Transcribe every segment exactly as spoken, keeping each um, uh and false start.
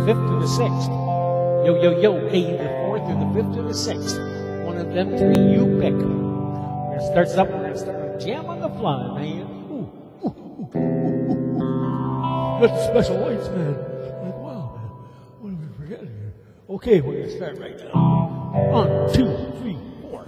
fifth or the sixth. Yo, yo, yo, A, the fourth or the fifth or the sixth. One of them three, you pick. We're going to start something. We're going to start a jam on the fly, man. Ooh, ooh, ooh, ooh, ooh. With the special lights, man. Like, wow, man. What did we forget here? Okay, we're going to start right now. One, two, three, four.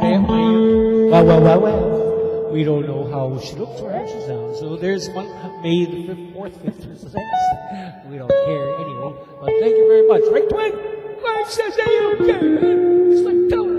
man. Well, well, well, well. We don't know how she looks or how she sounds. So there's one May the fifth, fourth, fifth, or sixth. We don't care anyway. But thank you very much. Right, Twin? Why says they don't care, man? It's like telling